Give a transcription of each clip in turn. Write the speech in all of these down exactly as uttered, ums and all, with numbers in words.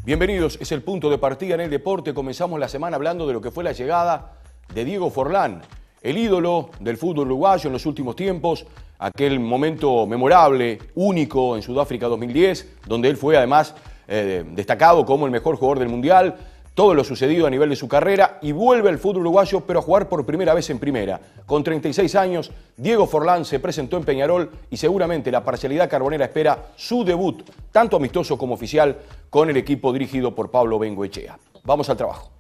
Bienvenidos, es el punto de partida en el deporte. Comenzamos la semana hablando de lo que fue la llegada de Diego Forlán, el ídolo del fútbol uruguayo en los últimos tiempos, aquel momento memorable, único en Sudáfrica dos mil diez, donde él fue además eh, destacado como el mejor jugador del Mundial, todo lo sucedido a nivel de su carrera, y vuelve al fútbol uruguayo, pero a jugar por primera vez en primera. Con treinta y seis años, Diego Forlán se presentó en Peñarol y seguramente la parcialidad carbonera espera su debut, tanto amistoso como oficial, con el equipo dirigido por Pablo Bengoechea. Vamos al trabajo.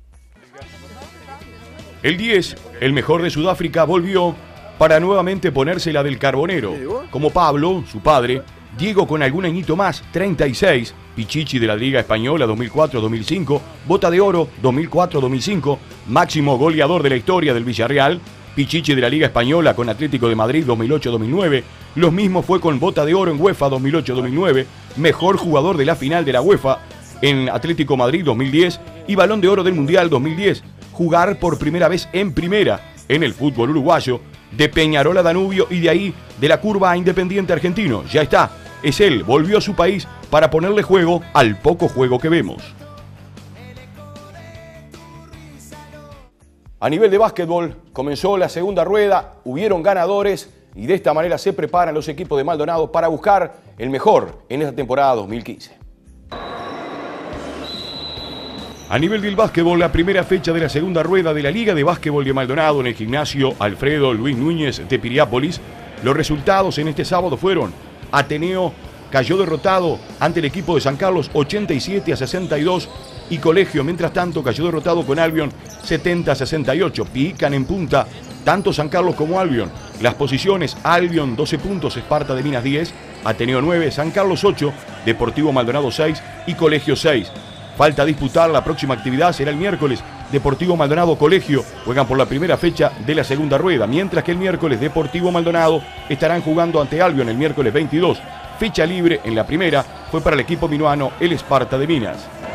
El diez, el mejor de Sudáfrica, volvió para nuevamente ponerse la del carbonero. Como Pablo, su padre, Diego con algún añito más, treinta y seis, Pichichi de la Liga Española dos mil cuatro dos mil cinco, Bota de Oro dos mil cuatro dos mil cinco, máximo goleador de la historia del Villarreal, Pichichi de la Liga Española con Atlético de Madrid dos mil ocho dos mil nueve, los mismos fue con Bota de Oro en UEFA dos mil ocho dos mil nueve, mejor jugador de la final de la UEFA en Atlético Madrid dos mil diez y Balón de Oro del Mundial dos mil diez, jugar por primera vez en primera en el fútbol uruguayo, de Peñarol a Danubio y de ahí de la curva a Independiente Argentino. Ya está, es él, volvió a su país para ponerle juego al poco juego que vemos. A nivel de básquetbol, comenzó la segunda rueda, hubieron ganadores y de esta manera se preparan los equipos de Maldonado para buscar el mejor en esta temporada dos mil quince. A nivel del básquetbol, la primera fecha de la segunda rueda de la Liga de Básquetbol de Maldonado en el gimnasio Alfredo Luis Núñez de Piriápolis. Los resultados en este sábado fueron: Ateneo cayó derrotado ante el equipo de San Carlos ochenta y siete a sesenta y dos y Colegio, mientras tanto, cayó derrotado con Albion setenta a sesenta y ocho. Pican en punta tanto San Carlos como Albion. Las posiciones: Albion doce puntos, Esparta de Minas diez, Ateneo nueve, San Carlos ocho, Deportivo Maldonado seis y Colegio seis. Falta disputar la próxima actividad, será el miércoles. Deportivo Maldonado Colegio juegan por la primera fecha de la segunda rueda, mientras que el miércoles Deportivo Maldonado estarán jugando ante Albion el miércoles veintidós. Fecha libre en la primera fue para el equipo minuano, el Esparta de Minas.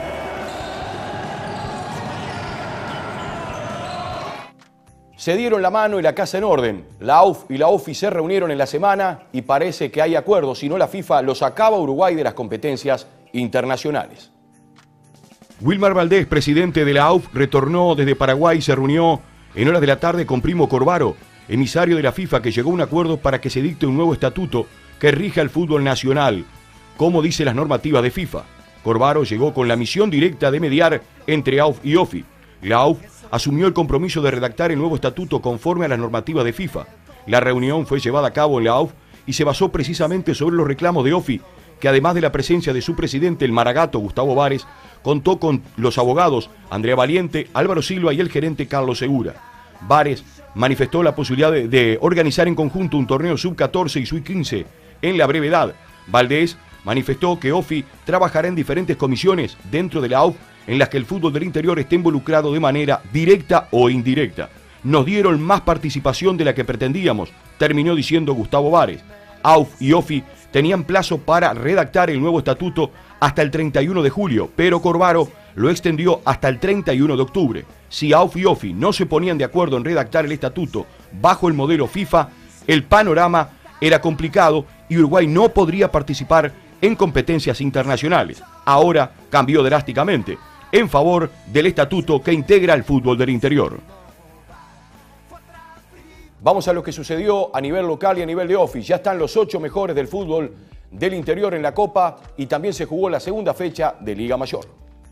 Se dieron la mano y la casa en orden. La A U F y la O F I se reunieron en la semana y parece que hay acuerdo, si no la FIFA lo sacaba a Uruguay de las competencias internacionales. Wilmar Valdés, presidente de la A U F, retornó desde Paraguay y se reunió en horas de la tarde con Primo Corvaro, emisario de la FIFA, que llegó a un acuerdo para que se dicte un nuevo estatuto que rija el fútbol nacional, como dice las normativas de FIFA. Corvaro llegó con la misión directa de mediar entre A U F y O F I. La A U F asumió el compromiso de redactar el nuevo estatuto conforme a las normativas de FIFA. La reunión fue llevada a cabo en la A U F y se basó precisamente sobre los reclamos de O F I, que además de la presencia de su presidente, el maragato Gustavo Vares, contó con los abogados Andrea Valiente, Álvaro Silva y el gerente Carlos Segura. Vares manifestó la posibilidad de, de organizar en conjunto un torneo sub catorce y sub quince en la brevedad. Valdés manifestó que O F I trabajará en diferentes comisiones dentro de la A U F en las que el fútbol del interior esté involucrado de manera directa o indirecta. Nos dieron más participación de la que pretendíamos, terminó diciendo Gustavo Vares. A U F y O F I tenían plazo para redactar el nuevo estatuto hasta el treinta y uno de julio, pero Corvaro lo extendió hasta el treinta y uno de octubre. Si A U F y O F I no se ponían de acuerdo en redactar el estatuto bajo el modelo FIFA, el panorama era complicado y Uruguay no podría participar en competencias internacionales. Ahora cambió drásticamente, en favor del estatuto que integra el fútbol del interior. Vamos a lo que sucedió a nivel local y a nivel de O F I. Ya están los ocho mejores del fútbol del interior en la Copa y también se jugó la segunda fecha de Liga Mayor.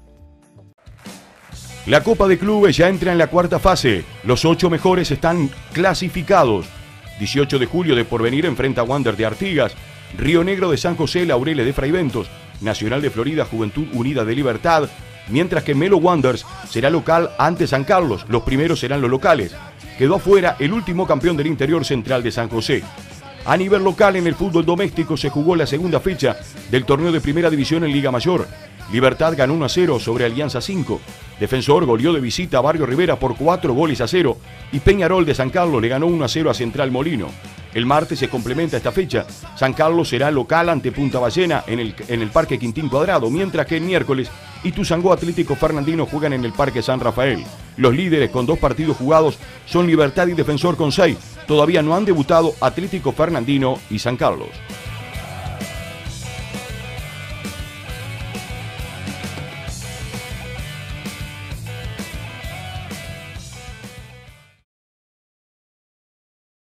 La Copa de Clubes ya entra en la cuarta fase. Los ocho mejores están clasificados. dieciocho de julio de Porvenir enfrenta a Wander de Artigas, Río Negro de San José, Laureles de Fraiventos, Nacional de Florida, Juventud Unida de Libertad, mientras que Melo Wanderers será local ante San Carlos. Los primeros serán los locales. Quedó afuera el último campeón del interior, Central de San José. A nivel local, en el fútbol doméstico se jugó la segunda fecha del torneo de primera división en Liga Mayor. Libertad ganó uno a cero sobre Alianza cinco. Defensor goleó de visita a Barrio Rivera por cuatro goles a cero y Peñarol de San Carlos le ganó uno a cero a Central Molino. El martes se complementa esta fecha. San Carlos será local ante Punta Ballena en el, en el Parque Quintín Cuadrado, mientras que el miércoles Ituzaingó Atlético Fernandino juegan en el Parque San Rafael. Los líderes con dos partidos jugados son Libertad y Defensor con seis. Todavía no han debutado Atlético Fernandino y San Carlos.